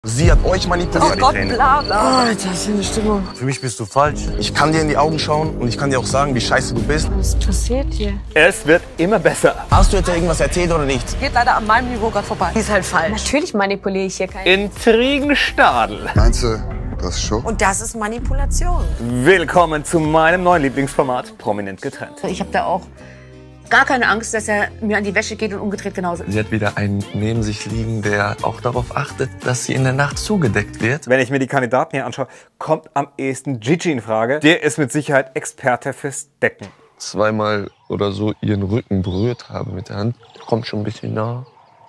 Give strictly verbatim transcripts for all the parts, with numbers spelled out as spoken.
Sie hat euch manipuliert. Oh Gott, bla bla. Oh, Alter, ist hier eine Stimmung. Für mich bist du falsch. Ich kann dir in die Augen schauen und ich kann dir auch sagen, wie scheiße du bist. Was passiert hier? Es wird immer besser. Hast du jetzt irgendwas erzählt oder nicht? Geht leider an meinem Niveau gerade vorbei. Die ist halt falsch. Natürlich manipuliere ich hier keinen. Intrigenstadel. Meinst du, das ist Show? Und das ist Manipulation. Willkommen zu meinem neuen Lieblingsformat, Prominent getrennt. Ich habe da auch gar keine Angst, dass er mir an die Wäsche geht und umgedreht genauso. Sie hat wieder einen neben sich liegen, der auch darauf achtet, dass sie in der Nacht zugedeckt wird. Wenn ich mir die Kandidaten hier anschaue, kommt am ehesten Gigi in Frage. Der ist mit Sicherheit Experte fürs Decken. Zweimal oder so ihren Rücken berührt habe mit der Hand. Kommt schon ein bisschen nah.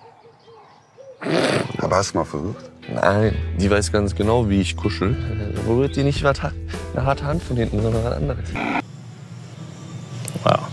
Aber hast du mal versucht? Nein, die weiß ganz genau, wie ich kuschel. Berührt die nicht eine harte Hand von hinten, sondern was anderes. Wow.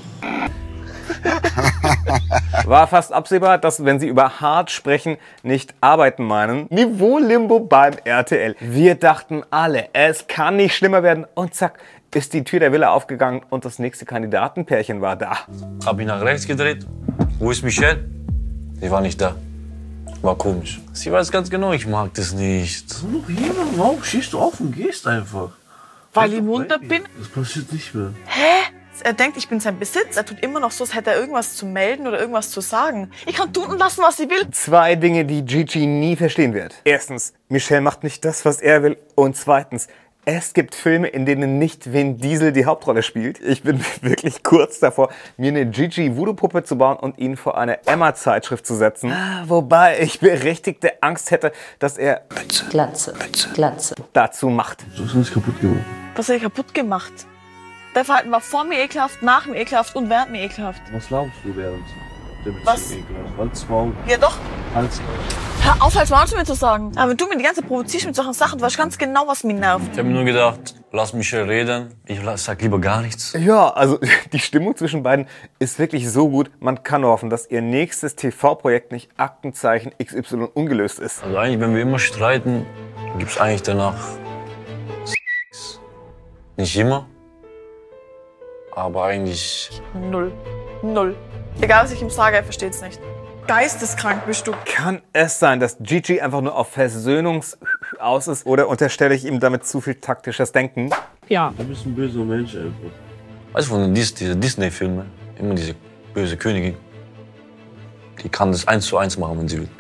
War fast absehbar, dass, wenn sie über hart sprechen, nicht arbeiten meinen. Niveau-Limbo beim R T L. Wir dachten alle, es kann nicht schlimmer werden. Und zack, ist die Tür der Villa aufgegangen und das nächste Kandidatenpärchen war da. Hab mich nach rechts gedreht. Wo ist Michelle? Die war nicht da. War komisch. Sie weiß ganz genau, ich mag das nicht. Noch jemand, warum stehst du auf und gehst einfach? Weil ich munter bin. Das passiert nicht mehr. Hä? Er denkt, ich bin sein Besitz. Er tut immer noch so, als hätte er irgendwas zu melden oder irgendwas zu sagen. Ich kann tun und lassen, was ich will. Zwei Dinge, die Gigi nie verstehen wird. Erstens, Michelle macht nicht das, was er will. Und zweitens, es gibt Filme, in denen nicht Vin Diesel die Hauptrolle spielt. Ich bin wirklich kurz davor, mir eine Gigi-Voodoo-Puppe zu bauen und ihn vor eine Emma-Zeitschrift zu setzen. Wobei ich berechtigte Angst hätte, dass er Mütze, Glatze, Mütze, Glatze dazu macht. Du hast alles kaputt gemacht. Was habe ich kaputt gemacht? Dein Verhalten war vor mir ekelhaft, nach mir ekelhaft und während mir ekelhaft. Was glaubst du während der Beziehung Was? ekelhaft? Halsmaul, Ja doch. Hals. Hör auf, als Mann zu mir zu sagen. Aber wenn du mir die ganze Zeit provozierst mit solchen Sachen, du weißt ganz genau, was mich nervt. Ich habe mir nur gedacht, lass Michelle reden. Ich sag lieber gar nichts. Ja, also die Stimmung zwischen beiden ist wirklich so gut. Man kann nur hoffen, dass ihr nächstes T V-Projekt nicht Aktenzeichen X Y ungelöst ist. Also eigentlich, wenn wir immer streiten, gibt's eigentlich danach Sex. Nicht immer, aber eigentlich... Null. Null. Egal, was ich ihm sage, er versteht's nicht. Geisteskrank bist du. Kann es sein, dass Gigi einfach nur auf Versöhnungs aus ist? Oder unterstelle ich ihm damit zu viel taktisches Denken? Ja. Du bist ein böser Mensch einfach. Weißt du, von den Dis diese Disney-Filmen, immer diese böse Königin, die kann das eins zu eins machen, wenn sie will.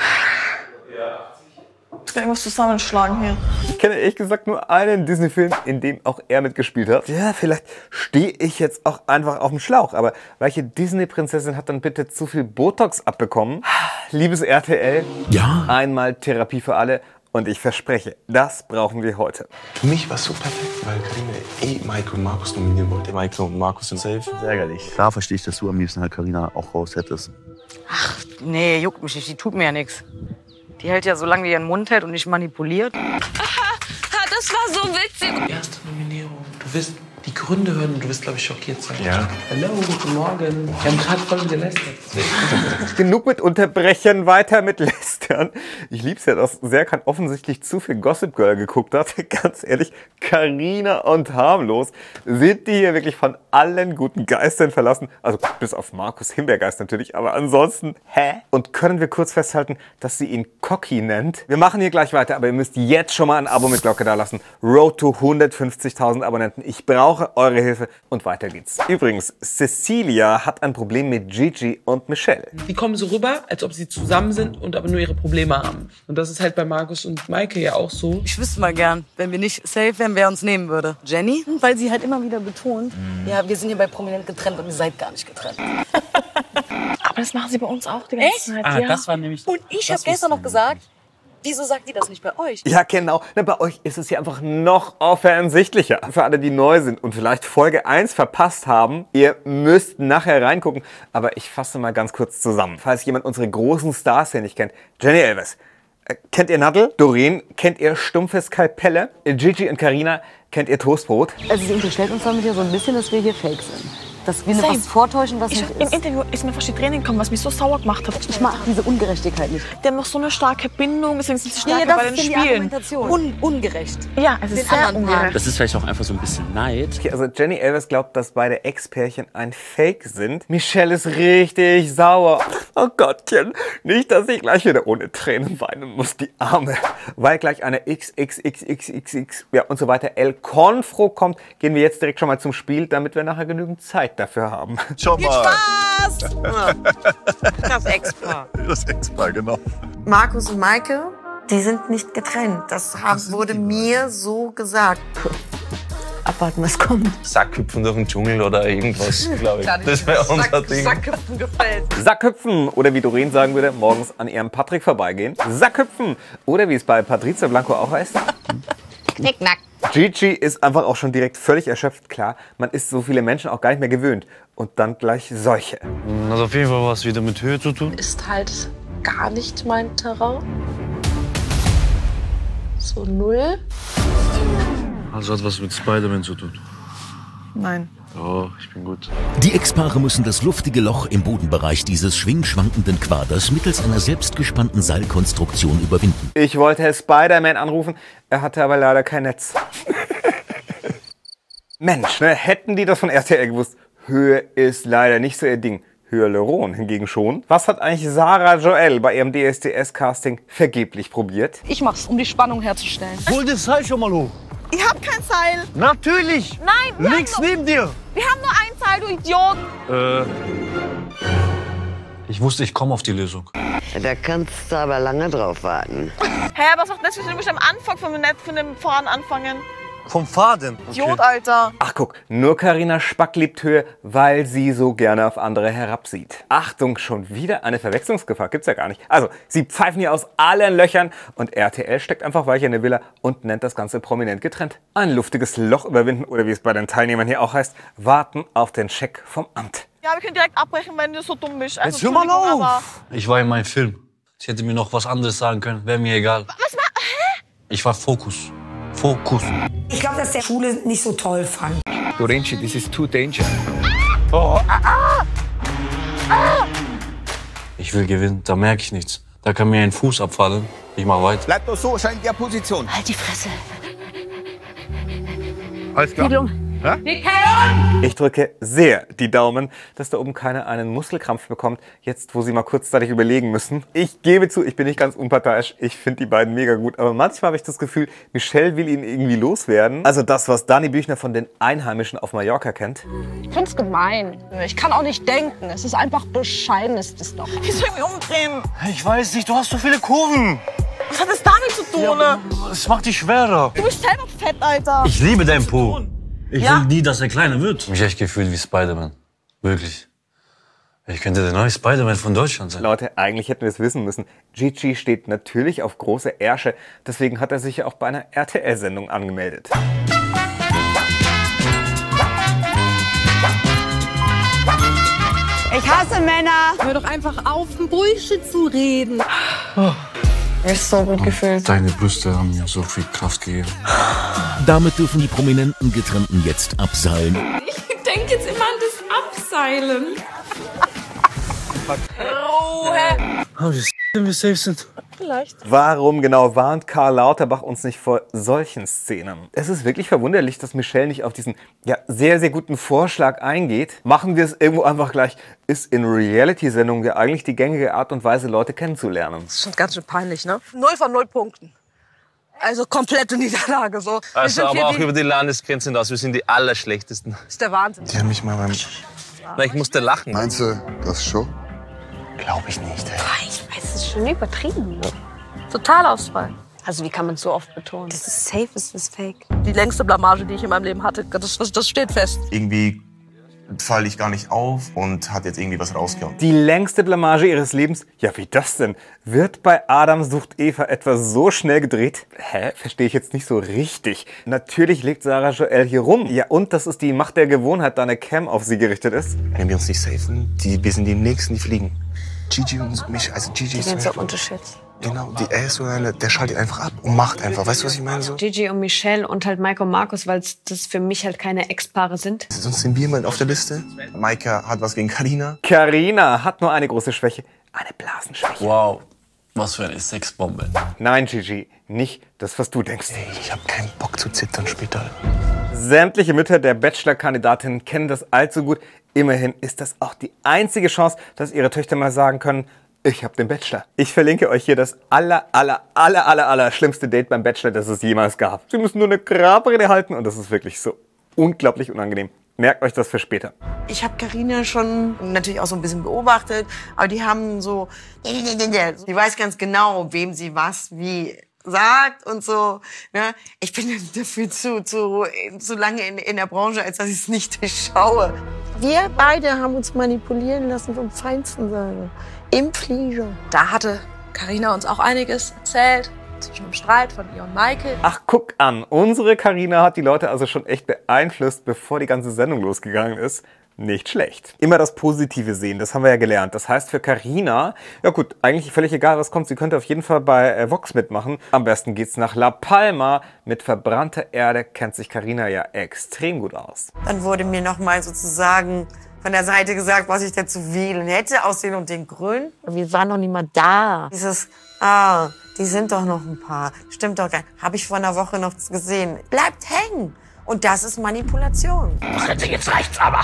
Ich will irgendwas zusammenschlagen hier. Ich kenne ehrlich gesagt nur einen Disney-Film, in dem auch er mitgespielt hat. Ja, vielleicht stehe ich jetzt auch einfach auf dem Schlauch. Aber welche Disney-Prinzessin hat dann bitte zu viel Botox abbekommen? Liebes R T L, Ja. einmal Therapie für alle. Und ich verspreche, das brauchen wir heute. Für mich war es so perfekt, weil Carina eh Maike und Markus nominieren wollte. Maike und Markus sind safe. Ärgerlich. Klar verstehe ich, dass du am liebsten halt Carina auch raus hättest. Ach, nee, juckt mich nicht, die tut mir ja nichts. Die hält ja so lange wie ihren Mund hält und nicht manipuliert. Aha, das war so witzig. Erste Nominierung. Du wirst die Gründe hören und du wirst, glaube ich, schockiert sein. Ja. Hallo, guten Morgen. Wir haben gerade voll gelästert. Genug mit Unterbrechen, weiter mit Lästern. Ich lieb's ja, dass Serkan offensichtlich zu viel Gossip Girl geguckt hat. Ganz ehrlich, Carina und Harmlos, sind die hier wirklich von allen guten Geistern verlassen? Also bis auf Markus Himbeergeist natürlich, aber ansonsten, hä? Und können wir kurz festhalten, dass sie ihn Cocky nennt? Wir machen hier gleich weiter, aber ihr müsst jetzt schon mal ein Abo mit Glocke da lassen. Road to hundertfünfzigtausend Abonnenten. Ich brauche eure Hilfe und weiter geht's. Übrigens, Cecilia hat ein Problem mit Gigi und Michelle. Die kommen so rüber, als ob sie zusammen sind und aber nur ihre Probleme haben. Und das ist halt bei Markus und Maike ja auch so. Ich wüsste mal gern, wenn wir nicht safe wären, wer uns nehmen würde. Jenny? Weil sie halt immer wieder betont, ja, wir sind hier bei Prominent getrennt und ihr seid gar nicht getrennt. Aber das machen sie bei uns auch die ganze Echt? Zeit. Ah, Ja. das war nämlich... Und ich habe gestern noch gesagt, wieso sagt die das nicht bei euch? Ja, genau. Na, bei euch ist es ja einfach noch offensichtlicher. Für alle, die neu sind und vielleicht Folge eins verpasst haben, ihr müsst nachher reingucken. Aber ich fasse mal ganz kurz zusammen. Falls jemand unsere großen Stars hier nicht kennt. Jenny Elvers. Äh, kennt ihr Nadel? Doreen? Kennt ihr stumpfes Kalpelle? Gigi und Carina? Kennt ihr Toastbrot? Also sie unterstellt uns damit ja so ein bisschen, dass wir hier fake sind. Dass wir was vortäuschen, was ich, nicht Im ist. Interview ist mir fast die Tränen gekommen, was mich so sauer gemacht hat. Ich mag diese Ungerechtigkeit nicht. Die haben noch so eine starke Bindung, deswegen sind sie stärker Ja, das bei den ist die Spielen. Argumentation. Un ungerecht. Ja, es ist Den sehr anderen Part. ungerecht. Das ist vielleicht auch einfach so ein bisschen Neid. Okay, also Jenny Elvers glaubt, dass beide Ex-Pärchen ein Fake sind. Michelle ist richtig sauer. Oh Gottchen, nicht, dass ich gleich wieder ohne Tränen weinen muss, die Arme. Weil gleich eine X X X X X X ja, und so weiter El Confro kommt, gehen wir jetzt direkt schon mal zum Spiel, damit wir nachher genügend Zeit dafür haben. Schon mal. Spaß! Das Ex-Paar. Das Ex-Paar, genau. Markus und Maike, die sind nicht getrennt. Das haben, wurde mir so gesagt. Abwarten, was kommt. Sackhüpfen durch den Dschungel oder irgendwas, glaube ich. Das wäre unser Ding. Sackhüpfen gefällt. Sackhüpfen oder wie Doreen sagen würde, morgens an ihrem Patrick vorbeigehen. Sackhüpfen oder wie es bei Patrizia Blanco auch heißt. Knickknack. Gigi ist einfach auch schon direkt völlig erschöpft. Klar, man ist so viele Menschen auch gar nicht mehr gewöhnt. Und dann gleich solche. Also auf jeden Fall was wieder mit Höhe zu tun. Ist halt gar nicht mein Terrain. So null. Also hat was mit Spider-Man zu tun. Nein. Oh, ich bin gut. Die Ex-Paare müssen das luftige Loch im Bodenbereich dieses schwingschwankenden Quaders mittels einer selbstgespannten Seilkonstruktion überwinden. Ich wollte Spider-Man anrufen, er hatte aber leider kein Netz. Mensch, ne, hätten die das von R T L gewusst. Höhe ist leider nicht so ihr Ding. Hyaluron hingegen schon. Was hat eigentlich Sarah Joel bei ihrem D S D S-Casting vergeblich probiert? Ich mach's, um die Spannung herzustellen. Hol das Seil schon mal hoch. Ich hab kein Seil. Natürlich. Nein, wir Links haben nur, neben dir. wir haben nur ein Seil, du Idiot. Äh, ich wusste, ich komme auf die Lösung. Da kannst du aber lange drauf warten. Hä, was macht das? Du musst am Anfang von dem, von dem Fahren anfangen. Vom Faden. Idiot, Alter. Ach guck, nur Carina Spack liebt Höhe, weil sie so gerne auf andere herabsieht. Achtung, schon wieder eine Verwechslungsgefahr, gibt's ja gar nicht. Also, sie pfeifen hier aus allen Löchern und R T L steckt einfach weich in eine Villa und nennt das Ganze prominent getrennt. Ein luftiges Loch überwinden oder wie es bei den Teilnehmern hier auch heißt, warten auf den Scheck vom Amt. Ja, wir können direkt abbrechen, wenn du so dumm bist. Also, Jetzt hör mal Entschuldigung, aber- auf. Ich war in meinem Film. Ich hätte mir noch was anderes sagen können, wäre mir egal. Was ma Hä? Ich war Fokus. Fokus. Ich glaube, dass der Schule nicht so toll fand. Dorenci, this is too danger. Oh, ah, ah, ah. Ich will gewinnen, da merke ich nichts. Da kann mir ein Fuß abfallen. Ich mach weiter. Bleib doch so, scheint in der Position. Halt die Fresse. Alles klar. Ja? Ich drücke sehr die Daumen, dass da oben keiner einen Muskelkrampf bekommt, jetzt wo sie mal kurzzeitig überlegen müssen. Ich gebe zu, ich bin nicht ganz unparteiisch, ich finde die beiden mega gut, aber manchmal habe ich das Gefühl, Michelle will ihn irgendwie loswerden. Also das, was Dani Büchner von den Einheimischen auf Mallorca kennt. Ich find's gemein. Ich kann auch nicht denken. Es ist einfach bescheiden, ist es doch. Wie soll ich mich umdrehen? Ich weiß nicht, du hast so viele Kurven. Was hat das damit zu tun? Ja, es macht dich schwerer. Du bist selber fett, Alter. Ich liebe dein Po. Ich Ja. will nie, dass er kleiner wird. Ich hab mich echt gefühlt wie Spider-Man. Wirklich. Ich könnte der neue Spider-Man von Deutschland sein. Leute, eigentlich hätten wir es wissen müssen. Gigi steht natürlich auf große Ärsche, deswegen hat er sich ja auch bei einer R T L-Sendung angemeldet. Ich hasse Männer. Hör doch einfach auf, Bullshit zu reden. Oh. Ist so gut gefühlt. Deine Brüste haben mir so viel Kraft gegeben. Damit dürfen die prominenten Getrennten jetzt abseilen. Ich denke jetzt immer an das Abseilen. Ruhe. Oh, wie wenn wir safe sind. Vielleicht. Warum genau warnt Karl Lauterbach uns nicht vor solchen Szenen? Es ist wirklich verwunderlich, dass Michelle nicht auf diesen ja, sehr, sehr guten Vorschlag eingeht. Machen wir es irgendwo einfach gleich. Ist in Reality-Sendungen ja eigentlich die gängige Art und Weise, Leute kennenzulernen. Das ist schon ganz schön peinlich, ne? Null von null Punkten. Also komplette Niederlage. So. Wir Also sind hier aber auch die- über die Landesgrenzen hinaus. Wir sind die Allerschlechtesten. Das ist der Wahnsinn. Die haben mich mal beim... Na, ich musste lachen. Meinst du, das ist Show? Glaube ich nicht. Ey. Ich weiß, es ist schon übertrieben. Totalausfall. Also wie kann man es so oft betonen? Das ist safe, das ist fake. Die längste Blamage, die ich in meinem Leben hatte, das, das, das steht fest. Irgendwie falle ich gar nicht auf und hat jetzt irgendwie was rausgehauen. Die längste Blamage ihres Lebens? Ja, wie das denn? Wird bei Adam sucht Eva etwa so schnell gedreht? Hä? Verstehe ich jetzt nicht so richtig. Natürlich legt Sarah Joel hier rum. Ja, und dass es die Macht der Gewohnheit, da eine Cam auf sie gerichtet ist. Wenn wir uns nicht safen, die, wir sind die Nächsten, die fliegen. Gigi und mich, also Gigi Die ist werden so weg. unterschätzt. Genau, die, er ist so einer, der schaltet einfach ab und macht einfach. Weißt du, was ich meine? So? Gigi und Michelle und halt Maike und Markus, weil das für mich halt keine Ex-Paare sind. Sonst sind wir mal auf der Liste. Maike hat was gegen Carina. Carina hat nur eine große Schwäche. Eine Blasenschwäche. Wow, was für eine Sexbombe. Nein, Gigi, nicht das, was du denkst. Ey, ich hab keinen Bock zu zittern später. Sämtliche Mütter der Bachelor-Kandidatinnen kennen das allzu gut. Immerhin ist das auch die einzige Chance, dass ihre Töchter mal sagen können, ich hab den Bachelor. Ich verlinke euch hier das aller, aller, aller, aller, aller schlimmste Date beim Bachelor, das es jemals gab. Sie müssen nur eine Grabrede halten und das ist wirklich so unglaublich unangenehm. Merkt euch das für später. Ich habe Carina schon natürlich auch so ein bisschen beobachtet, aber die haben so, die weiß ganz genau, wem sie was wie sagt und so. Ne? Ich bin dafür zu, zu, zu lange in, in der Branche, als dass ich es nicht durchschaue. Wir beide haben uns manipulieren lassen vom Feinsten, sage. Im Flieger. Da hatte Carina uns auch einiges erzählt zwischen dem Streit von ihr und Maike. Ach, guck an. Unsere Carina hat die Leute also schon echt beeinflusst, bevor die ganze Sendung losgegangen ist. Nicht schlecht. Immer das Positive sehen, das haben wir ja gelernt. Das heißt für Carina, ja gut, eigentlich völlig egal, was kommt. Sie könnte auf jeden Fall bei äh, Vox mitmachen. Am besten geht's nach La Palma. Mit verbrannter Erde kennt sich Carina ja extrem gut aus. Dann wurde mir noch mal sozusagen von der Seite gesagt, was ich dazu wählen hätte, aus den und den Gründen. Wir waren noch nicht mal da. Dieses, ah, die sind doch noch ein paar. Stimmt doch gar nicht. Habe ich vor einer Woche noch gesehen. Bleibt hängen. Und das ist Manipulation. Jetzt reicht's aber.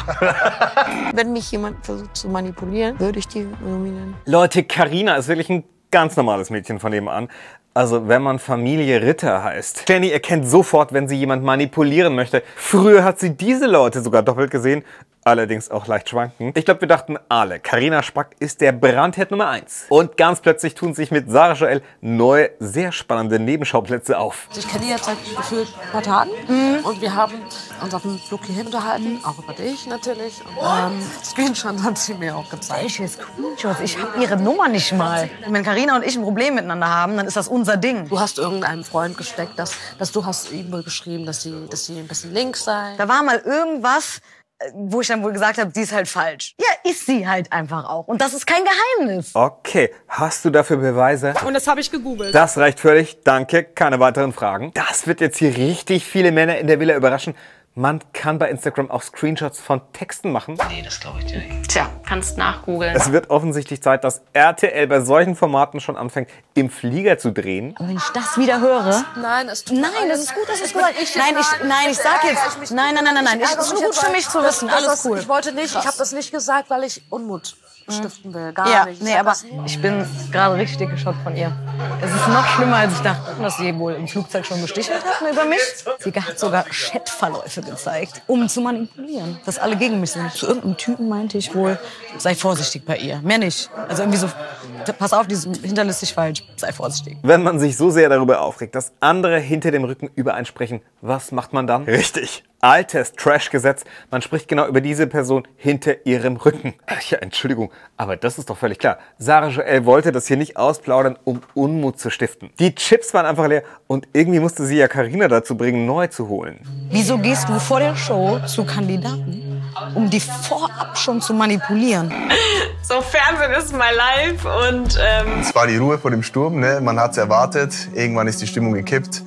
Wenn mich jemand versucht zu manipulieren, würde ich die nominieren. Leute, Carina ist wirklich ein ganz normales Mädchen von nebenan. Also wenn man Familie Ritter heißt. Jenny erkennt sofort, wenn sie jemand manipulieren möchte. Früher hat sie diese Leute sogar doppelt gesehen. Allerdings auch leicht schwankend. Ich glaube, wir dachten alle, Carina Spack ist der Brandherd Nummer eins. Und ganz plötzlich tun sich mit Sarah Joel neue, sehr spannende Nebenschauplätze auf. Ich kenne die jetzt seit gefühlt ein paar Tagen. Mhm. Und wir haben uns auf dem Flug hierhin unterhalten. Auch über dich natürlich. Und ähm, Screenshots hat sie mir auch gezeigt. Welche Screenshots? Ich habe ihre Nummer nicht mal. Wenn Carina und ich ein Problem miteinander haben, dann ist das unser Ding. Du hast irgendeinem Freund gesteckt, dass, dass du hast ihm wohl geschrieben, dass sie, dass sie ein bisschen links sei. Da war mal irgendwas, wo ich dann wohl gesagt habe, die ist halt falsch. Ja, ist sie halt einfach auch. Und das ist kein Geheimnis. Okay, hast du dafür Beweise? Und das habe ich gegoogelt. Das reicht völlig, danke, keine weiteren Fragen. Das wird jetzt hier richtig viele Männer in der Villa überraschen. Man kann bei Instagram auch Screenshots von Texten machen. Nee, das glaube ich dir nicht. Tja, kannst nachgoogeln. Es wird offensichtlich Zeit, dass R T L bei solchen Formaten schon anfängt, im Flieger zu drehen. Und wenn ich das wieder höre... Nein, es Nein, das ist gut, das ist gut. Nein, ich, nein, ich sag jetzt... Nein, nein, nein, nein, nein. Es ist nur gut für mich zu wissen. Alles cool. Ich wollte nicht, ich habe das nicht gesagt, weil ich Unmut stiften will. Gar ja, nicht. Nee, aber ich bin gerade richtig geschockt von ihr. Es ist noch schlimmer, als ich dachte, dass sie wohl im Flugzeug schon gestichelt hat über mich. Sie hat sogar Chatverläufe gezeigt, um zu manipulieren, dass alle gegen mich sind. Zu irgendeinem Typen meinte ich wohl, sei vorsichtig bei ihr. Mehr nicht. Also irgendwie so, pass auf, die ist hinterlistig falsch, sei vorsichtig. Wenn man sich so sehr darüber aufregt, dass andere hinter dem Rücken über einen sprechen, was macht man dann? Richtig. Altes Trash-Gesetz. Man spricht genau über diese Person hinter ihrem Rücken. Ach ja, Entschuldigung, aber das ist doch völlig klar. Sarah Joel wollte das hier nicht ausplaudern, um Unmut zu stiften. Die Chips waren einfach leer und irgendwie musste sie ja Carina dazu bringen, neu zu holen. Wieso gehst du vor der Show zu Kandidaten, um die vorab schon zu manipulieren? So, Fernsehen ist my life und... Ähm Es war die Ruhe vor dem Sturm, ne? Man hat's erwartet. Irgendwann ist die Stimmung gekippt.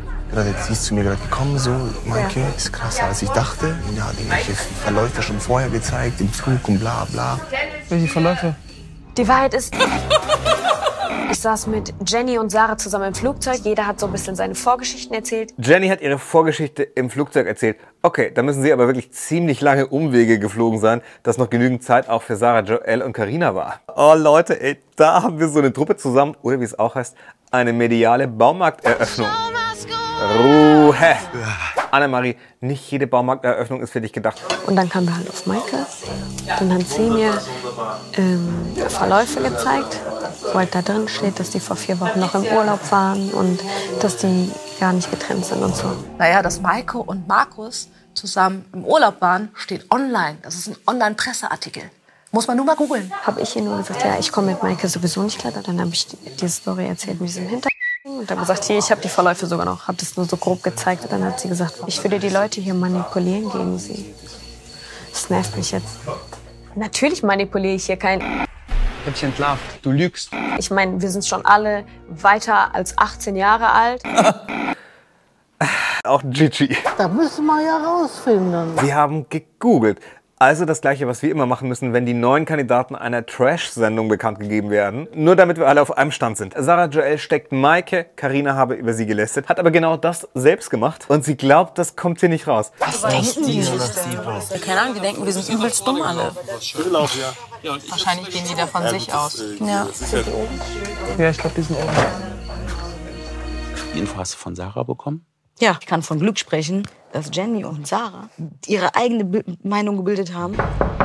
Sie ist zu mir gerade gekommen, so, Maike, ja. Ist krasser als ich dachte. Ja, die hat irgendwelche Verläufe schon vorher gezeigt, im Flug und bla bla. Welche Verläufe? Die Wahrheit ist, ich saß mit Jenny und Sarah zusammen im Flugzeug. Jeder hat so ein bisschen seine Vorgeschichten erzählt. Jenny hat ihre Vorgeschichte im Flugzeug erzählt. Okay, da müssen sie aber wirklich ziemlich lange Umwege geflogen sein, dass noch genügend Zeit auch für Sarah Joel und Carina war. Oh Leute, ey, da haben wir so eine Truppe zusammen, oder wie es auch heißt, eine mediale Baumarkteröffnung. Ruhe! Annemarie, nicht jede Baumarkteröffnung ist für dich gedacht. Und dann kamen wir halt auf Maike. Dann hat sie mir ähm, Verläufe gezeigt, wo halt da drin steht, dass die vor vier Wochen noch im Urlaub waren und dass die gar nicht getrennt sind und so. Naja, dass Maike und Markus zusammen im Urlaub waren, steht online. Das ist ein Online-Presseartikel. Muss man nur mal googeln. Habe ich ihr nur gesagt, ja, ich komme mit Maike sowieso nicht klar. Dann habe ich die, die Story erzählt mit diesem Hintergrund. Und habe gesagt, hier, ich habe die Verläufe sogar noch. Habe das nur so grob gezeigt. Und dann hat sie gesagt, ich würde die Leute hier manipulieren gegen sie. Das nervt mich jetzt. Natürlich manipuliere ich hier keinen. Ich hab dich entlarvt. Du lügst. Ich meine, wir sind schon alle weiter als achtzehn Jahre alt. Auch Gigi. Da müssen wir ja rausfinden. Sie haben gegoogelt. Also das Gleiche, was wir immer machen müssen, wenn die neuen Kandidaten einer Trash-Sendung bekannt gegeben werden. Nur damit wir alle auf einem Stand sind. Sarah Joel steckt Maike, Carina habe über sie gelästert, hat aber genau das selbst gemacht. Und sie glaubt, das kommt hier nicht raus. Was denken die sich denn? Keine Ahnung, die denken, wir sind übelst dumm alle. Wahrscheinlich gehen die da von sich aus. Ja. Ja, ich glaube, die sind oben. Die Info hast du von Sarah bekommen? Ja, ich kann von Glück sprechen, dass Jenny und Sarah ihre eigene Bi- Meinung gebildet haben.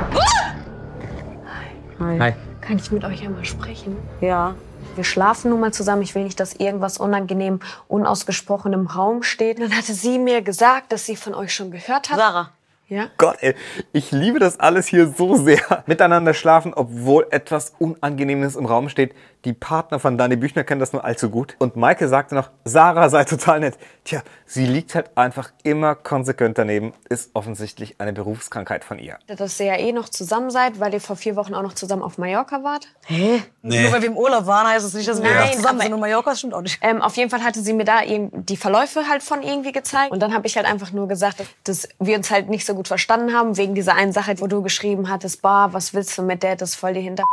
Hi. Hi. Kann ich mit euch einmal sprechen? Ja. Wir schlafen nun mal zusammen. Ich will nicht, dass irgendwas unangenehm, unausgesprochen im Raum steht. Dann hatte sie mir gesagt, dass sie von euch schon gehört hat. Sarah. Ja? Gott, ey, ich liebe das alles hier so sehr. Miteinander schlafen, obwohl etwas Unangenehmes im Raum steht. Die Partner von Dani Büchner kennen das nur allzu gut. Und Maike sagte noch, Sarah sei total nett. Tja, sie liegt halt einfach immer konsequent daneben. Ist offensichtlich eine Berufskrankheit von ihr. Dass ihr ja eh noch zusammen seid, weil ihr vor vier Wochen auch noch zusammen auf Mallorca wart. Hä? Nee. Nur weil wir im Urlaub waren, heißt es das nicht, dass wir Nein, zusammen aber- sind. Und Mallorca stimmt auch nicht. Ähm, auf jeden Fall hatte sie mir da eben die Verläufe halt von irgendwie gezeigt. Und dann habe ich halt einfach nur gesagt, dass wir uns halt nicht so gut verstanden haben, wegen dieser einen Sache, wo du geschrieben hattest, bah, was willst du mit der, das ist voll die Hinter...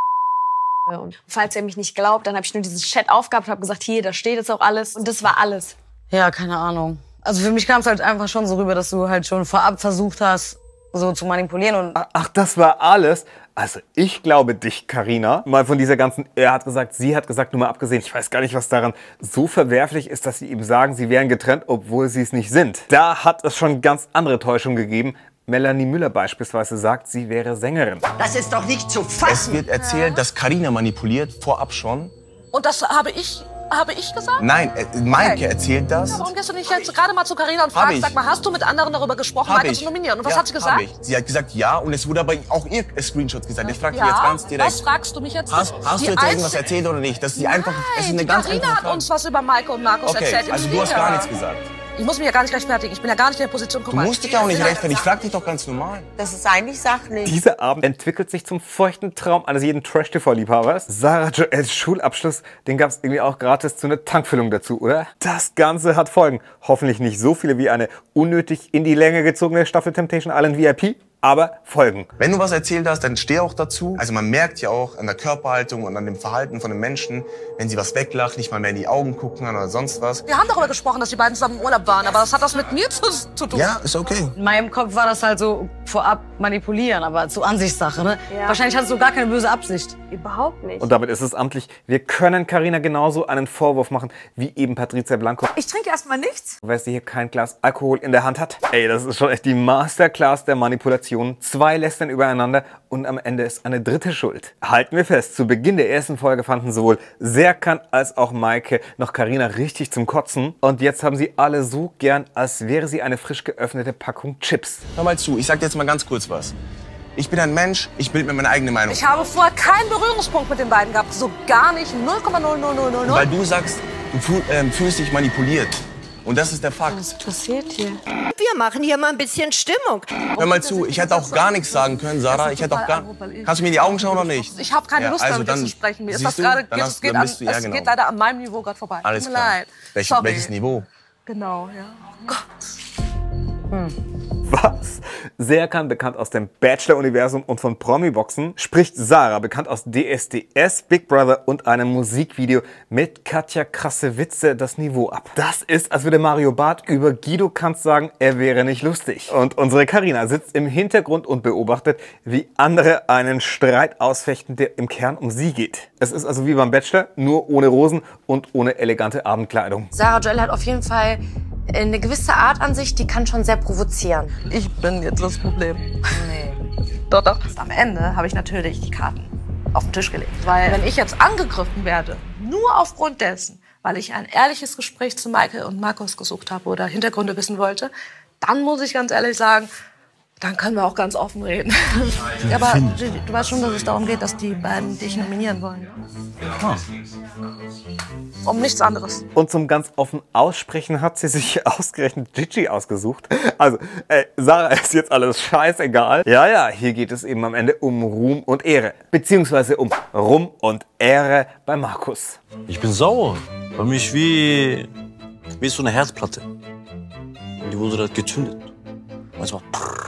Und falls ihr mich nicht glaubt, dann habe ich nur diesen Chat aufgehabt und habe gesagt, hier, da steht jetzt auch alles. Und das war alles. Ja, keine Ahnung. Also für mich kam es halt einfach schon so rüber, dass du halt schon vorab versucht hast, so zu manipulieren. Und Ach, das war alles? Also ich glaube dich, Carina. Mal von dieser ganzen, er hat gesagt, sie hat gesagt, nur mal abgesehen, ich weiß gar nicht, was daran so verwerflich ist, dass sie ihm sagen, sie wären getrennt, obwohl sie es nicht sind. Da hat es schon ganz andere Täuschungen gegeben. Melanie Müller beispielsweise sagt, sie wäre Sängerin. Das ist doch nicht zu Es fassen. wird erzählt, dass Carina manipuliert, vorab schon. Und das habe ich, habe ich gesagt? Nein, äh, Maike erzählt das. Ja, warum gehst du nicht jetzt gerade mal zu Carina und Hab fragst, ich. sag mal, hast du mit anderen darüber gesprochen, Hab Maike ich. zu nominieren? Und was Ja, hat sie gesagt? hab ich. Sie hat gesagt ja und es wurde aber auch ihr Screenshot gesagt. Ich frage dich Ja, jetzt ganz direkt. was fragst du mich jetzt? Hast, hast Die du jetzt irgendwas einzige- erzählt oder nicht? Das ist die einfach, es ist eine Die ganz Carina einfache hat Frage. uns was über Maike und Markus Okay, erzählt. im also du hast Video. gar nichts gesagt. Ich muss mich ja gar nicht rechtfertigen. Ich bin ja gar nicht in der Position. Guck Du mal. musst dich ja auch nicht rechtfertigen. Ich frage dich doch ganz normal. Das ist eigentlich sachlich. Dieser Abend entwickelt sich zum feuchten Traum eines jeden Trash-T V-Liebhabers. Sarah Joels Schulabschluss, den gab es irgendwie auch gratis zu einer Tankfüllung dazu, oder? Das Ganze hat Folgen. Hoffentlich nicht so viele wie eine unnötig in die Länge gezogene Staffel Temptation Island V I P, aber Folgen. Wenn du was erzählt hast, dann steh auch dazu. Also man merkt ja auch an der Körperhaltung und an dem Verhalten von den Menschen, wenn sie was weglacht, nicht mal mehr in die Augen gucken oder sonst was. Wir haben darüber gesprochen, dass die beiden zusammen im Urlaub waren, aber das hat das mit mir zu, zu tun. Ja, ist okay. in meinem Kopf war das halt so vorab manipulieren, aber so Ansichtssache, ne? Ja. Wahrscheinlich hattest du gar keine böse Absicht. Überhaupt nicht. Und damit ist es amtlich. Wir können Carina genauso einen Vorwurf machen, wie eben Patricia Blanco. Ich trinke erstmal nichts. Weil sie hier kein Glas Alkohol in der Hand hat. Ey, das ist schon echt die Masterclass der Manipulation. Zwei lästern übereinander und am Ende ist eine dritte schuld. Halten wir fest, zu Beginn der ersten Folge fanden sowohl Serkan als auch Maike noch Carina richtig zum Kotzen. Und jetzt haben sie alle so gern, als wäre sie eine frisch geöffnete Packung Chips. Hör mal zu, ich sag dir jetzt mal ganz kurz was. Ich bin ein Mensch, ich bilde mir meine eigene Meinung. Ich habe vorher keinen Berührungspunkt mit den beiden gehabt. So gar nicht. null Komma null null null null. Weil du sagst, du fühl, ähm, fühlst dich manipuliert. Und das ist der Fakt. Was passiert hier? Wir machen hier mal ein bisschen Stimmung. Hör mal zu, ich hätte auch gar nichts sagen können, Sarah. Ich hätte auch gar... Kannst du mir in die Augen schauen oder nicht? Ich habe keine Ja, Lust, also mit dir dann- zu sprechen. Mir ist das siehst du, gerade, dann geht, hast- es geht, dann an, bist du- ja, es genau. geht leider an meinem Niveau gerade vorbei. Alles Tut mir klar. leid. Welch, Sorry. welches Niveau? Genau, ja. Gott. Was? Serkan, bekannt aus dem Bachelor-Universum und von Promi-Boxen, spricht Sarah, bekannt aus D S D S, Big Brother und einem Musikvideo mit Katja Krasse Witze das Niveau ab. Das ist, als würde Mario Barth über Guido Kanz sagen, er wäre nicht lustig. Und unsere Carina sitzt im Hintergrund und beobachtet, wie andere einen Streit ausfechten, der im Kern um sie geht. Es ist also wie beim Bachelor, nur ohne Rosen und ohne elegante Abendkleidung. Sarah Joel hat auf jeden Fall eine gewisse Art an sich, die kann schon sehr provozieren. Ich bin jetzt das Problem. Nee. Doch, doch. Am Ende habe ich natürlich die Karten auf den Tisch gelegt. Weil wenn ich jetzt angegriffen werde, nur aufgrund dessen, weil ich ein ehrliches Gespräch zu Maike und Markus gesucht habe oder Hintergründe wissen wollte, dann muss ich ganz ehrlich sagen, Dann können wir auch ganz offen reden. Ja, aber Gigi, du weißt schon, dass es darum geht, dass die beiden dich nominieren wollen. Ah. Um nichts anderes. Und zum ganz offen Aussprechen hat sie sich ausgerechnet Gigi ausgesucht. Also, äh, Sarah ist jetzt alles scheißegal. Ja, ja, hier geht es eben am Ende um Ruhm und Ehre. Beziehungsweise um Ruhm und Ehre bei Markus. Ich bin sauer. Bei mir ist wie, wie so eine Herzplatte. Und die wurde da gezündet. Manchmal.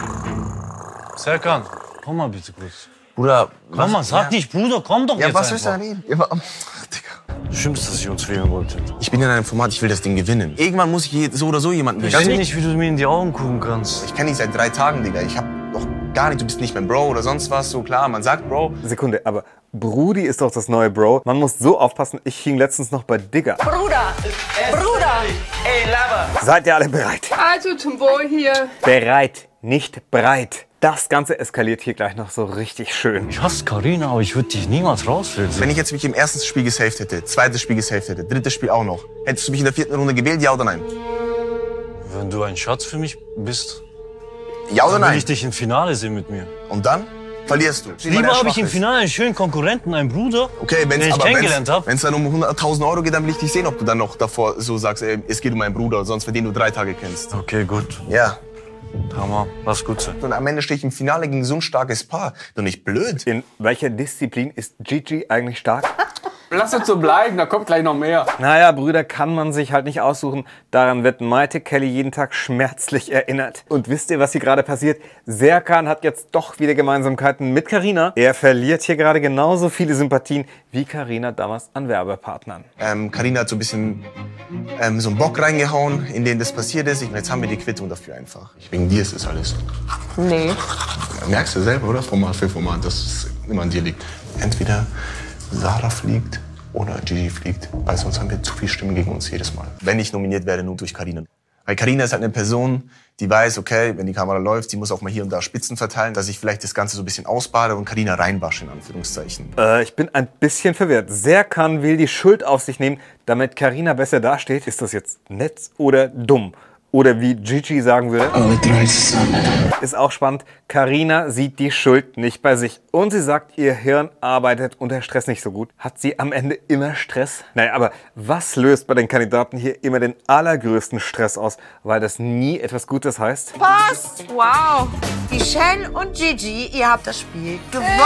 Serkan, komm mal bitte kurz. Bruder, komm mal, sag ja. nicht, Bruder, komm doch ja, jetzt was willst du da einfach. reden? Ja, aber, ach, Digga. Stimmt, dass ich uns wählen wollte. Ich bin in einem Format, ich will das Ding gewinnen. Irgendwann muss ich je- so oder so jemanden Ich sehe nicht, wie du mir in die Augen gucken kannst. Ich kenne dich seit drei Tagen, Digga. Ich hab doch gar nicht, du bist nicht mein Bro oder sonst was. So klar, man sagt Bro. Sekunde, aber Brudi ist doch das neue Bro. Man muss so aufpassen, ich hing letztens noch bei Digger. Bruder! Bruder! Ey, Lover! Seid ihr alle bereit? Also zum Wohl hier. Bereit, nicht breit. Das Ganze eskaliert hier gleich noch so richtig schön. Ich hasse Carina, aber ich würde dich niemals rausfilzen. Wenn ich jetzt mich im ersten Spiel gesaved hätte, zweites Spiel gesaved hätte, drittes Spiel auch noch, hättest du mich in der vierten Runde gewählt, ja oder nein? Wenn du ein Schatz für mich bist, ja oder dann nein? will ich dich im Finale sehen mit mir. Und dann verlierst du. Lieber habe ich im Finale einen schönen Konkurrenten, einen Bruder, Okay, den wenn's, ich aber kennengelernt habe. wenn es dann um hunderttausend Euro geht, dann will ich dich sehen, ob du dann noch davor so sagst, ey, es geht um meinen Bruder, sonst für den du drei Tage kennst. Okay, gut. Ja. Hammer, lass gut sein. Und am Ende stehe ich im Finale gegen so ein starkes Paar. Doch nicht blöd. In welcher Disziplin ist Gigi eigentlich stark? Lass uns so bleiben, da kommt gleich noch mehr. Naja, Brüder kann man sich halt nicht aussuchen. Daran wird Maite Kelly jeden Tag schmerzlich erinnert. Und wisst ihr, was hier gerade passiert? Serkan hat jetzt doch wieder Gemeinsamkeiten mit Carina. Er verliert hier gerade genauso viele Sympathien wie Carina damals an Werbepartnern. Ähm, Carina hat so ein bisschen ähm, so einen Bock reingehauen, in den das passiert ist. Ich meine, jetzt haben wir die Quittung dafür einfach. Wegen dir ist das alles. Nee. Merkst du selber, oder? Format für Format, dass es immer an dir liegt. Entweder Sarah fliegt oder Gigi fliegt, weil sonst haben wir zu viel Stimmen gegen uns jedes Mal. Wenn ich nominiert werde, nur durch Carina. Weil Carina ist halt eine Person, die weiß, okay, wenn die Kamera läuft, sie muss auch mal hier und da Spitzen verteilen, dass ich vielleicht das Ganze so ein bisschen ausbade und Carina reinwasche, in Anführungszeichen. Äh, ich bin ein bisschen verwirrt. Serkan will die Schuld auf sich nehmen, damit Carina besser dasteht. Ist das jetzt nett oder dumm? Oder wie Gigi sagen würde, Alle drei zusammen. Ist auch spannend, Carina sieht die Schuld nicht bei sich. Und sie sagt, ihr Hirn arbeitet unter Stress nicht so gut. Hat sie am Ende immer Stress? Naja, aber was löst bei den Kandidaten hier immer den allergrößten Stress aus? Weil das nie etwas Gutes heißt. Passt! Wow! Michelle und Gigi, ihr habt das Spiel gewonnen!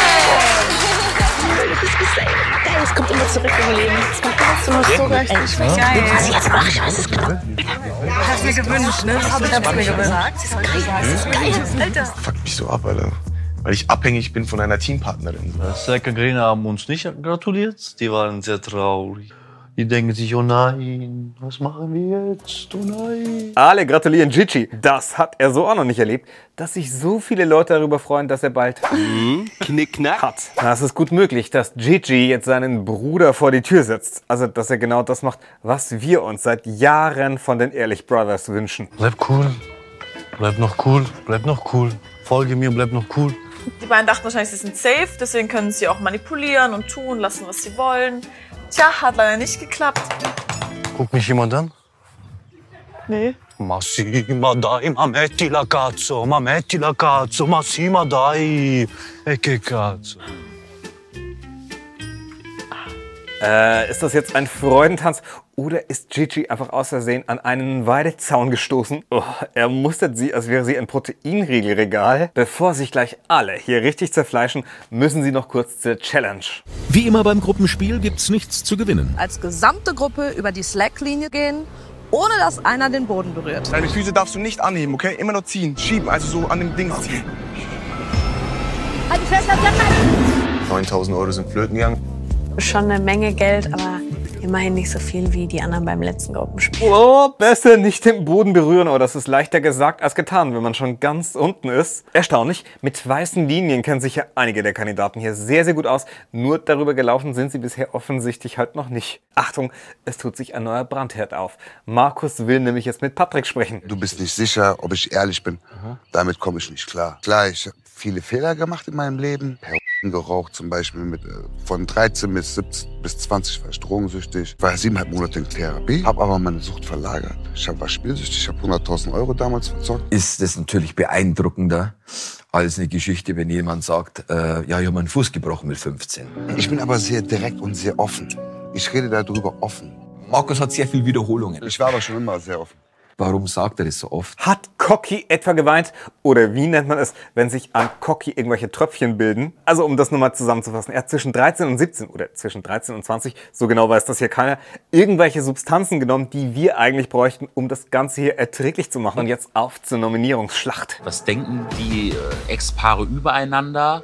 Geil, es kommt immer zurück im Leben. Es kommt immer zurück. So recht. Ich bin geil. Was ich jetzt mache, ich weiß es genau. Hast mir gewünscht, ne? Das hab ich hab's mir gewünscht. Das ist geil. Das ist geil. Alter. Fuckt mich so ab, Alter. Weil ich abhängig bin von einer Teampartnerin. Serkan und Carina haben uns nicht gratuliert. Die waren sehr traurig. Die denken sich, oh nein, was machen wir jetzt? Oh nein. Alle gratulieren Gigi. Das hat er so auch noch nicht erlebt, dass sich so viele Leute darüber freuen, dass er bald Mhm. Knickknack. hat. Na, es ist gut möglich, dass Gigi jetzt seinen Bruder vor die Tür setzt. Also, dass er genau das macht, was wir uns seit Jahren von den Ehrlich Brothers wünschen. Bleib cool. Bleib noch cool. Bleib noch cool. Folge mir, bleib noch cool. Die beiden dachten wahrscheinlich, sie sind safe, deswegen können sie auch manipulieren und tun, lassen, was sie wollen. Tja, hat leider nicht geklappt. Guckt mich jemand an? Nee. Massima dai, ma metti la cazzo, ma metti la cazzo, massima dai. E che cazzo. Äh, ist das jetzt ein Freudentanz oder ist Gigi einfach aus Versehen an einen Weidezaun gestoßen? Oh, er mustert sie, als wäre sie ein Proteinriegelregal. Bevor sich gleich alle hier richtig zerfleischen, müssen sie noch kurz zur Challenge. Wie immer beim Gruppenspiel gibt's nichts zu gewinnen. Als gesamte Gruppe über die Slacklinie gehen, ohne dass einer den Boden berührt. Deine Füße darfst du nicht anheben, okay? Immer nur ziehen, schieben, also so an dem Ding ziehen. Halt fest, halt fest! neuntausend Euro sind flöten gegangen. Schon eine Menge Geld, aber immerhin nicht so viel wie die anderen beim letzten Gruppenspiel. Oh, besser nicht den Boden berühren, aber das ist leichter gesagt als getan, wenn man schon ganz unten ist. Erstaunlich, mit weißen Linien kennen sich ja einige der Kandidaten hier sehr, sehr gut aus. Nur darüber gelaufen sind sie bisher offensichtlich halt noch nicht. Achtung, es tut sich ein neuer Brandherd auf. Markus will nämlich jetzt mit Patrick sprechen. Du bist nicht sicher, ob ich ehrlich bin. Damit komme ich nicht klar. Klar, ich habe viele Fehler gemacht in meinem Leben. Per Geraucht zum Beispiel mit, von dreizehn bis siebzehn bis zwanzig war ich drogensüchtig. Ich war siebeneinhalb Monate in Therapie, habe aber meine Sucht verlagert. Ich war spielsüchtig, ich habe hunderttausend Euro damals verzockt. Ist es natürlich beeindruckender als eine Geschichte, wenn jemand sagt, äh, ja, ich habe meinen Fuß gebrochen mit fünfzehn. Ich bin aber sehr direkt und sehr offen. Ich rede darüber offen. Markus hat sehr viel Wiederholungen. Ich war aber schon immer sehr offen. Warum sagt er das so oft? Hat Cocky etwa geweint? Oder wie nennt man es, wenn sich an Cocky irgendwelche Tröpfchen bilden? Also um das nochmal zusammenzufassen. Er hat zwischen dreizehn und siebzehn oder zwischen dreizehn und zwanzig, so genau weiß das hier keiner, irgendwelche Substanzen genommen, die wir eigentlich bräuchten, um das Ganze hier erträglich zu machen. Und jetzt auf zur Nominierungsschlacht. Was denken die äh, Ex-Paare übereinander?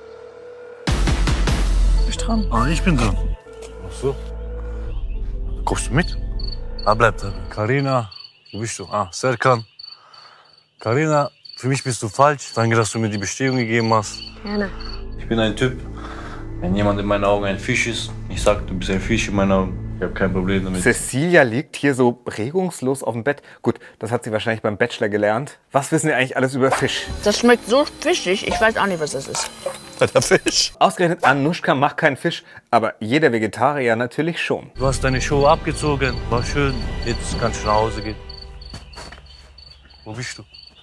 Ich dran. Ah, ich bin dran. Ach so. Kommst du mit? Ah, bleib da. Carina. Wo bist du? Ah, Serkan. Carina, für mich bist du falsch. Danke, dass du mir die Bestätigung gegeben hast. Gerne. Ich bin ein Typ, wenn jemand in meinen Augen ein Fisch ist, ich sag, du bist ein Fisch in meinen Augen. Ich habe kein Problem damit. Cecilia liegt hier so regungslos auf dem Bett. Gut, das hat sie wahrscheinlich beim Bachelor gelernt. Was wissen wir eigentlich alles über Fisch? Das schmeckt so fischig, ich weiß auch nicht, was das ist. Der Fisch. Ausgerechnet Anushka macht keinen Fisch, aber jeder Vegetarier natürlich schon. Du hast deine Show abgezogen, war schön. Jetzt kannst du nach Hause gehen. Wo bist du?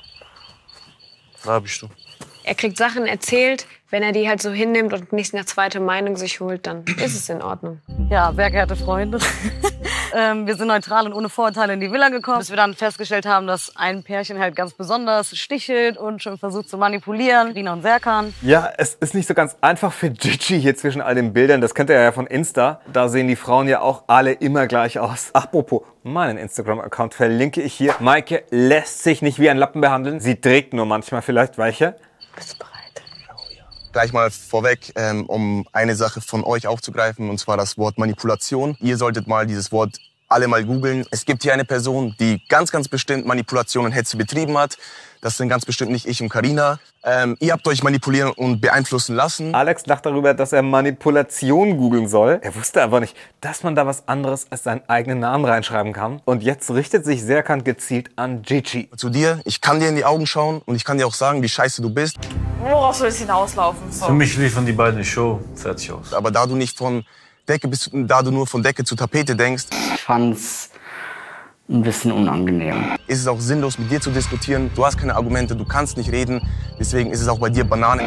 Da bist du. Er kriegt Sachen erzählt, wenn er die halt so hinnimmt und nicht eine zweite Meinung sich holt, dann ist es in Ordnung. Ja, sehr geehrte Freunde. ähm, wir sind neutral und ohne Vorurteile in die Villa gekommen, bis wir dann festgestellt haben, dass ein Pärchen halt ganz besonders stichelt und schon versucht zu manipulieren. Rina und Serkan. Ja, es ist nicht so ganz einfach für Gigi hier zwischen all den Bildern. Das kennt ihr ja von Insta. Da sehen die Frauen ja auch alle immer gleich aus. Apropos, meinen Instagram-Account verlinke ich hier. Maike lässt sich nicht wie ein Lappen behandeln. Sie trägt nur manchmal vielleicht welche. Bist du bereit? Gleich mal vorweg, ähm, um eine Sache von euch aufzugreifen, und zwar das Wort Manipulation. Ihr solltet mal dieses Wort alle mal googeln. Es gibt hier eine Person, die ganz, ganz bestimmt Manipulation und Hetze betrieben hat. Das sind ganz bestimmt nicht ich und Carina. Ähm, ihr habt euch manipulieren und beeinflussen lassen. Alex lacht darüber, dass er Manipulation googeln soll. Er wusste aber nicht, dass man da was anderes als seinen eigenen Namen reinschreiben kann. Und jetzt richtet sich Serkan gezielt an Gigi. Zu dir, ich kann dir in die Augen schauen und ich kann dir auch sagen, wie scheiße du bist. Worauf soll es hinauslaufen? So. Für mich liefern die beiden die Show fertig aus. Aber da du nicht von Decke bist, da du nur von Decke zu Tapete denkst, ich fand's ein bisschen unangenehm. Ist es auch sinnlos, mit dir zu diskutieren. Du hast keine Argumente, du kannst nicht reden. Deswegen ist es auch bei dir Banane,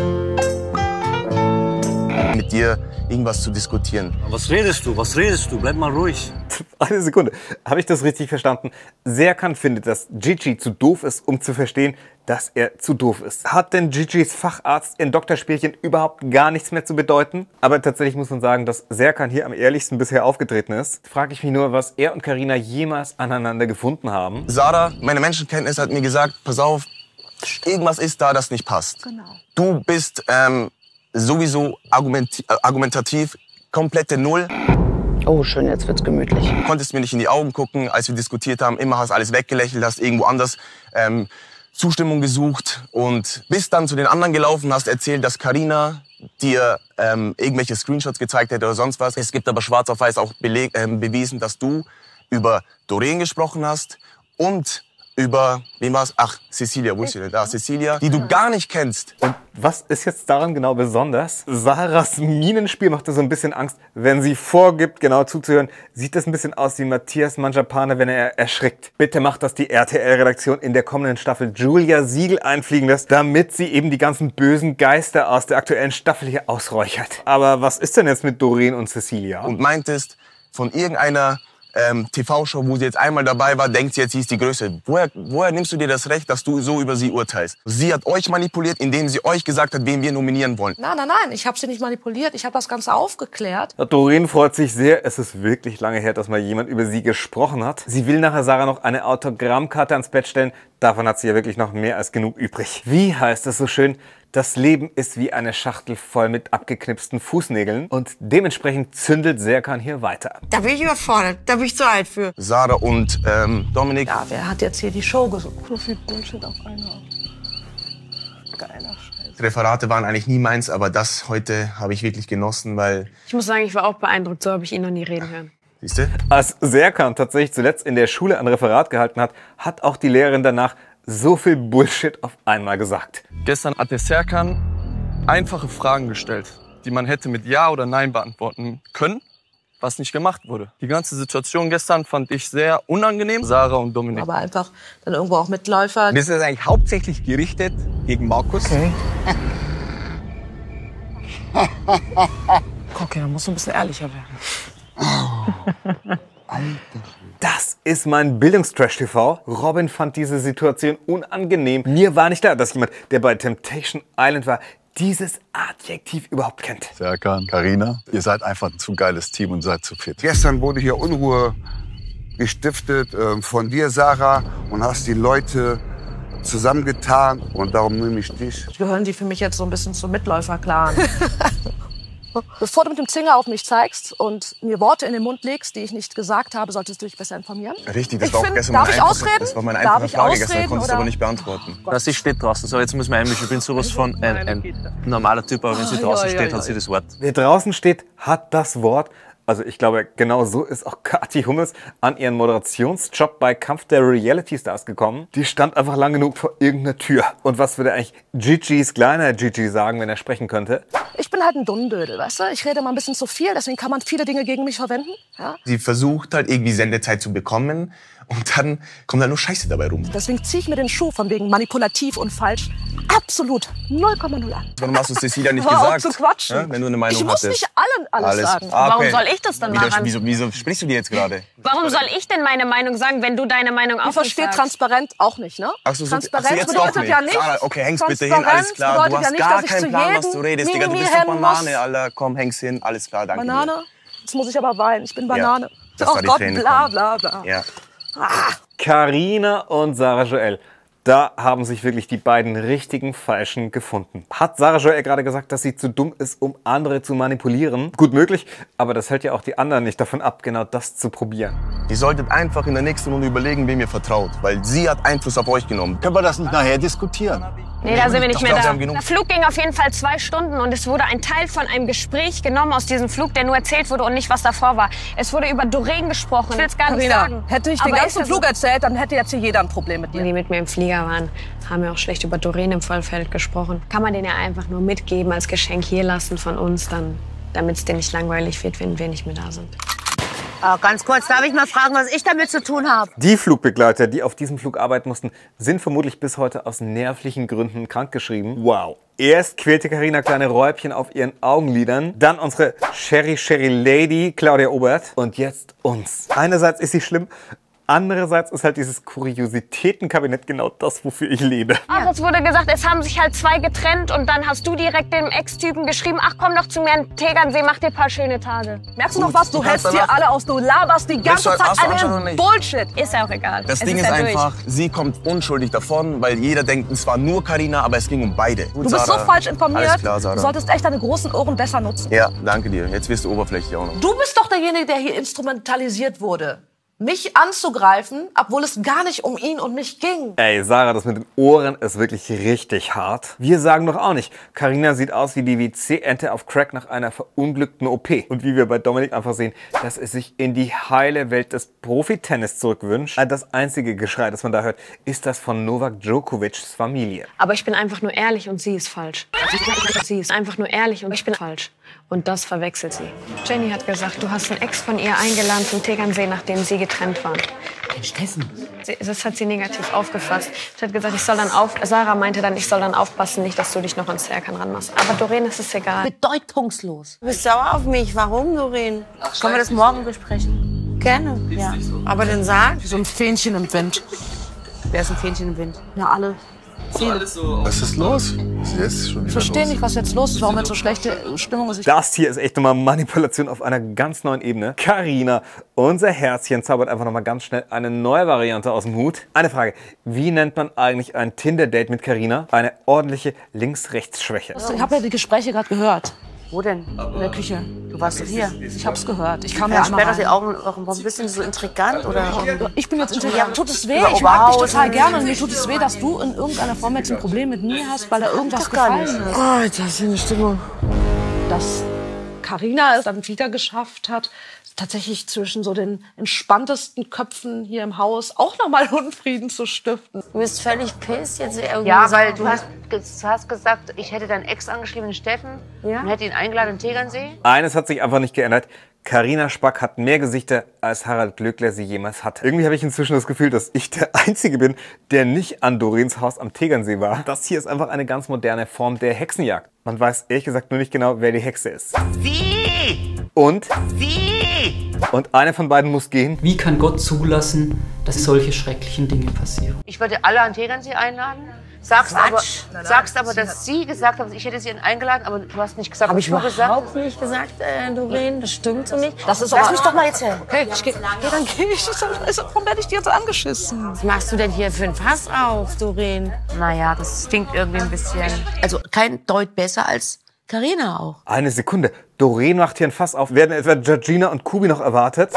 mit dir irgendwas zu diskutieren. Was redest du? Was redest du? Bleib mal ruhig. Eine Sekunde. Habe ich das richtig verstanden? Serkan findet, dass Gigi zu doof ist, um zu verstehen, dass er zu doof ist. Hat denn Gigis Facharzt in Doktorspielchen überhaupt gar nichts mehr zu bedeuten? Aber tatsächlich muss man sagen, dass Serkan hier am ehrlichsten bisher aufgetreten ist. Frage ich mich nur, was er und Carina jemals aneinander gefunden haben. Sarah, meine Menschenkenntnis hat mir gesagt, pass auf, irgendwas ist da, das nicht passt. Genau. Du bist ähm, sowieso argumenti äh, argumentativ komplette Null. Oh, schön, jetzt wird's gemütlich. Du konntest mir nicht in die Augen gucken, als wir diskutiert haben. Immer hast alles weggelächelt, hast irgendwo anders ähm, Zustimmung gesucht und bist dann zu den anderen gelaufen, hast erzählt, dass Carina dir ähm, irgendwelche Screenshots gezeigt hätte oder sonst was. Es gibt aber schwarz auf weiß auch beleg, ähm, bewiesen, dass du über Doreen gesprochen hast und über, wem war's? Ach, Cecilia, wo ist sie denn da? Cecilia, die du gar nicht kennst. Und was ist jetzt daran genau besonders? Sarahs Minenspiel machte so ein bisschen Angst. Wenn sie vorgibt, genau zuzuhören, sieht das ein bisschen aus wie Matthias Manjapane, wenn er erschrickt. Bitte macht, dass die R T L-Redaktion in der kommenden Staffel Julia Siegel einfliegen lässt, damit sie eben die ganzen bösen Geister aus der aktuellen Staffel hier ausräuchert. Aber was ist denn jetzt mit Doreen und Cecilia? Und meintest, von irgendeiner Ähm, T V-Show, wo sie jetzt einmal dabei war, denkt sie jetzt, sie ist die Größte. Woher, woher nimmst du dir das Recht, dass du so über sie urteilst? Sie hat euch manipuliert, indem sie euch gesagt hat, wen wir nominieren wollen. Nein, nein, nein, ich habe sie nicht manipuliert. Ich habe das Ganze aufgeklärt. Doreen freut sich sehr. Es ist wirklich lange her, dass mal jemand über sie gesprochen hat. Sie will nachher Sarah noch eine Autogrammkarte ans Bett stellen. Davon hat sie ja wirklich noch mehr als genug übrig. Wie heißt es so schön? Das Leben ist wie eine Schachtel voll mit abgeknipsten Fußnägeln und dementsprechend zündelt Serkan hier weiter. Da bin ich überfordert, da bin ich zu alt für. Sarah und ähm, Dominik. Ja, wer hat jetzt hier die Show gesucht? So viel Bullshit auf einmal. Geiler Scheiß. Referate waren eigentlich nie meins, aber das heute habe ich wirklich genossen, weil... Ich muss sagen, ich war auch beeindruckt, so habe ich ihn noch nie reden hören. Siehste? Als Serkan tatsächlich zuletzt in der Schule ein Referat gehalten hat, hat auch die Lehrerin danach so viel Bullshit auf einmal gesagt. Gestern hat der Serkan einfache Fragen gestellt, die man hätte mit Ja oder Nein beantworten können, was nicht gemacht wurde. Die ganze Situation gestern fand ich sehr unangenehm. Sarah und Dominik. Aber einfach dann irgendwo auch Mitläufer. Das ist eigentlich hauptsächlich gerichtet gegen Markus. Okay. Okay, dann musst du ein bisschen ehrlicher werden. Das ist mein Bildungstrash-T V. Robin fand diese Situation unangenehm. Mir war nicht klar, dass jemand, der bei Temptation Island war, dieses Adjektiv überhaupt kennt. Serkan, Carina, ihr seid einfach ein zu geiles Team und seid zu fit. Gestern wurde hier Unruhe gestiftet äh, von dir, Sarah, und hast die Leute zusammengetan. Und darum nehme ich dich. Gehören die für mich jetzt so ein bisschen zum Mitläufer-Clan. Bevor du mit dem Finger auf mich zeigst und mir Worte in den Mund legst, die ich nicht gesagt habe, solltest du dich besser informieren. Richtig, das Ich war auch find, gestern darf meine ich einfache, ausreden? das war meine Darf einfache ich Frage gestern, ausreden, konntest du oder? aber nicht beantworten. Das ist steht draußen. So, jetzt müssen wir heimlich. Ich bin sowas von ein, ein normaler Typ, aber wenn sie Ah, draußen ja, ja, steht, ja. hat sie das Wort. Wer draußen steht, hat das Wort. Also ich glaube, genau so ist auch Kathi Hummels an ihren Moderationsjob bei Kampf der Reality Stars gekommen. Die stand einfach lang genug vor irgendeiner Tür. Und was würde eigentlich Gigi's kleiner Gigi sagen, wenn er sprechen könnte? Ich bin halt ein Dummdödel, weißt du? Ich rede mal ein bisschen zu viel, deswegen kann man viele Dinge gegen mich verwenden. Ja? Sie versucht halt irgendwie Sendezeit zu bekommen und dann kommt da nur Scheiße dabei rum. Deswegen ziehe ich mir den Schuh von wegen manipulativ und falsch absolut null Komma null an. Warum hast du es Cecilia nicht Hör auf gesagt? zu quatschen. Ja, wenn du eine Meinung Ich muss hattest. nicht allen alles, sagen. Ah, okay. Warum soll ich das dann Wieder- machen? Wieso, wieso sprichst du dir jetzt gerade? Warum soll ich denn meine Meinung sagen, wenn du deine Meinung auch Ich verstehe nicht sagst? transparent auch nicht, ne? Ach so, so, Transparenz ach so, jetzt bedeutet doch nicht. ja nicht. Sarah, okay, hängst bitte hin, Transparenz alles klar. Du bedeutet hast ja nicht, gar dass ich keinen zu Plan, was jedem du redest, Digga. Du Mimimi bist doch rennen Banane, muss. Alter. Komm, hängst hin, alles klar, danke Banane? Jetzt muss ich aber weinen. Ich bin Banane. dass Oh da die Gott, Tränen bla kommen. bla bla. dir. Ja. Carina und Sarah Joel. Da haben sich wirklich die beiden richtigen Falschen gefunden. Hat Sarah Joel gerade gesagt, dass sie zu dumm ist, um andere zu manipulieren? Gut möglich, aber das hält ja auch die anderen nicht davon ab, genau das zu probieren. Ihr solltet einfach in der nächsten Runde überlegen, wem ihr vertraut. Weil sie hat Einfluss auf euch genommen. Können wir das nicht nachher diskutieren? Nee, da sind wir nicht Ich mehr glaub, sie da. haben genug- Der Flug ging auf jeden Fall zwei Stunden und es wurde ein Teil von einem Gespräch genommen aus diesem Flug, der nur erzählt wurde und nicht, was davor war. Es wurde über Doreen gesprochen. Ich will es gar nicht Carina, sagen. hätte ich den Aber ganzen ist ja Flug erzählt, dann hätte jetzt hier jeder ein Problem mit dir. Die mit mir im Flieger waren, haben ja auch schlecht über Doreen im Vollfeld gesprochen. Kann man den ja einfach nur mitgeben, als Geschenk hier lassen von uns, dann, damit es dir nicht langweilig wird, wenn wir nicht mehr da sind. Ah, ganz kurz, darf ich mal fragen, was ich damit zu tun habe? Die Flugbegleiter, die auf diesem Flug arbeiten mussten, sind vermutlich bis heute aus nervlichen Gründen krankgeschrieben. Wow. Erst quälte Carina kleine Räubchen auf ihren Augenlidern, dann unsere Sherry Sherry Lady Claudia Obert und jetzt uns. Einerseits ist sie schlimm, andererseits ist halt dieses Kuriositätenkabinett genau das, wofür ich lebe. Aber es wurde gesagt, es haben sich halt zwei getrennt und dann hast du direkt dem Ex-Typen geschrieben, ach komm doch zu mir in Tegernsee, mach dir ein paar schöne Tage. Merkst du noch was? Du hältst hier alle aus, du laberst die ganze Willst du- hast du Zeit anscheinend einen nicht. Bullshit. Ist ja auch egal. Das Es Ding ist, ja durch. einfach, sie kommt unschuldig davon, weil jeder denkt, es war nur Carina, aber es ging um beide. Du bist so falsch informiert. Alles klar, Sarah. Du solltest echt deine großen Ohren besser nutzen. Ja, danke dir. Jetzt wirst du oberflächlich auch noch. Du bist doch derjenige, der hier instrumentalisiert wurde. Mich anzugreifen, obwohl es gar nicht um ihn und mich ging. Ey, Sarah, das mit den Ohren ist wirklich richtig hart. Wir sagen doch auch nicht, Carina sieht aus wie die W C-Ente auf Crack nach einer verunglückten O P. Und wie wir bei Dominik einfach sehen, dass es sich in die heile Welt des Profitennis zurückwünscht. Das einzige Geschrei, das man da hört, ist das von Novak Djokovic's Familie. Aber ich bin einfach nur ehrlich und sie ist falsch. Sie ist einfach nur ehrlich und ich bin falsch. Und das verwechselt sie. Jenny hat gesagt, du hast einen Ex von ihr eingeladen zum Tegernsee, nachdem sie getrennt waren. Den Steffen? Sie- Das hat sie negativ aufgefasst. Sie hat gesagt, ich soll dann auf... Sarah meinte dann, ich soll dann aufpassen, nicht, dass du dich noch ans Serkan ranmachst. Aber Doreen ist es egal. Bedeutungslos. Du bist sauer auf mich. Warum, Doreen? Können wir das morgen besprechen? Gerne. Ja. Aber dann sag. So ein Fähnchen im Wind. Wer ist ein Fähnchen im Wind? Ja, alle. Viele. Was ist los? Was ist jetzt schon Ich wieder verstehe los? nicht, was jetzt los ist, warum jetzt so schlechte Stimmung ist. Ich Das hier ist echt nochmal Manipulation auf einer ganz neuen Ebene. Carina, unser Herzchen, zaubert einfach nochmal ganz schnell eine neue Variante aus dem Hut. Eine Frage, wie nennt man eigentlich ein Tinder-Date mit Carina? Eine ordentliche Links-Rechts-Schwäche. Ich habe ja die Gespräche gerade gehört. Wo denn? In der Küche. Du warst doch hier. Ich hab's gehört. Ich kam Ja, ja einmal sperrt doch die rein. Augen. Warum warum bist du so intrigant? Oder? Ich bin jetzt Ja, intelligent. Tut es weh? über Ich mag dich Oberhausen. total gerne. Und mir tut es weh, dass du in irgendeiner Form jetzt ein Problem mit mir hast, weil da irgendwas Doch gar gefallen nicht. ist. Oh, jetzt hast du eine Stimmung. Das Carina es dann wieder geschafft hat, tatsächlich zwischen so den entspanntesten Köpfen hier im Haus auch nochmal Unfrieden zu stiften. Du bist völlig piss jetzt irgendwie. Ja, weil du hast, du hast gesagt, ich hätte deinen Ex angeschrieben, den Steffen, ja? und hätte ihn eingeladen in Tegernsee. Eines hat sich einfach nicht geändert. Carina Spack hat mehr Gesichter, als Harald Glöckler sie jemals hatte. Irgendwie habe ich inzwischen das Gefühl, dass ich der Einzige bin, der nicht an Doreens Haus am Tegernsee war. Das hier ist einfach eine ganz moderne Form der Hexenjagd. Man weiß ehrlich gesagt nur nicht genau, wer die Hexe ist. Sie! Und? Sie! Und eine von beiden muss gehen. Wie kann Gott zulassen, dass solche schrecklichen Dinge passieren? Ich würde alle an Tegernsee einladen. Sagst Quatsch. aber, Nein, nein, sagst aber, sie dass sie gesagt hat, ich hätte sie eingeladen, aber du hast nicht gesagt, Habe was ich du gesagt überhaupt nicht gesagt, äh, Doreen. Das stimmt so nicht. Das ist Lass aber- mich doch mal erzählen. Okay, ich geh, ja, dann gehe ich. Warum werde ich dir jetzt angeschissen? Was machst du denn hier für ein Fass auf, Doreen? Naja, das stinkt irgendwie ein bisschen. Also kein Deut besser als Carina auch. Eine Sekunde. Doreen macht hier ein Fass auf. Werden etwa Georgina und Kubi noch erwartet?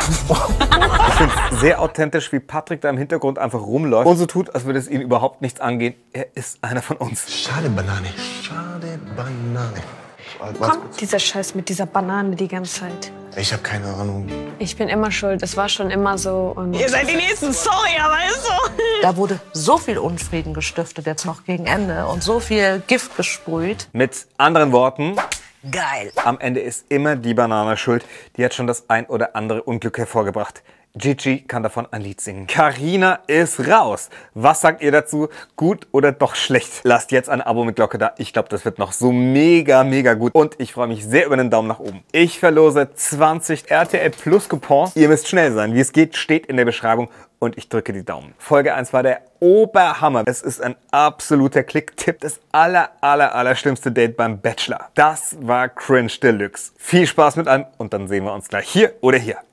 Ich finde es sehr authentisch, wie Patrick da im Hintergrund einfach rumläuft und so tut, als würde es ihn überhaupt nichts angehen. Er ist einer von uns. Schade, Banane. Schade, Banane. Wo kommt dieser Scheiß mit dieser Banane die ganze Zeit? Ich habe keine Ahnung. Ich bin immer schuld, das war schon immer so. Und Ihr seid die Nächsten, sorry, aber ist so. Da wurde so viel Unfrieden gestiftet jetzt noch gegen Ende und so viel Gift gesprüht. Mit anderen Worten, geil. Am Ende ist immer die Banane schuld. Die hat schon das ein oder andere Unglück hervorgebracht. Gigi kann davon ein Lied singen. Carina ist raus. Was sagt ihr dazu? Gut oder doch schlecht? Lasst jetzt ein Abo mit Glocke da. Ich glaube, das wird noch so mega, mega gut. Und ich freue mich sehr über einen Daumen nach oben. Ich verlose zwanzig R T L Plus Coupons. Ihr müsst schnell sein. Wie es geht, steht in der Beschreibung. Und ich drücke die Daumen. Folge eins war der Oberhammer. Es ist ein absoluter Klick-Tipp. Das aller, aller, aller schlimmste Date beim Bachelor. Das war Cringe Deluxe. Viel Spaß mit allem und dann sehen wir uns gleich hier oder hier.